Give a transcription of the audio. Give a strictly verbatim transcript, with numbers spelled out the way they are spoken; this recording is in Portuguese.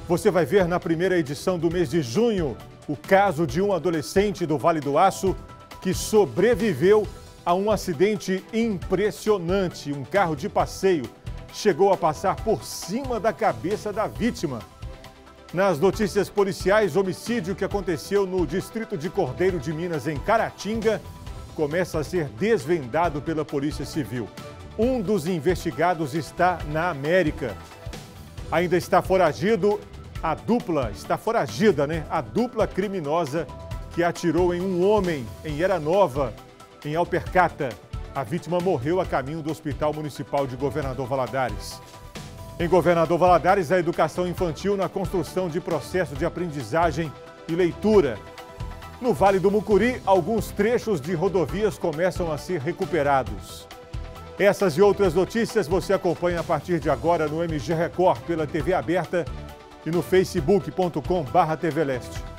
Você vai ver na primeira edição do mês de junho o caso de um adolescente do Vale do Aço que sobreviveu a um acidente impressionante. Um carro de passeio chegou a passar por cima da cabeça da vítima. Nas notícias policiais, homicídio que aconteceu no distrito de Cordeiro de Minas, em Caratinga, começa a ser desvendado pela Polícia Civil. Um dos investigados está na América. Ainda está foragido a dupla, está foragida, né? A dupla criminosa que atirou em um homem em Era Nova, em Alpercata. A vítima morreu a caminho do Hospital Municipal de Governador Valadares. Em Governador Valadares, a educação infantil na construção de processo de aprendizagem e leitura. No Vale do Mucuri, alguns trechos de rodovias começam a ser recuperados. Essas e outras notícias você acompanha a partir de agora no M G Record pela T V aberta e no facebook ponto com barra T V Leste.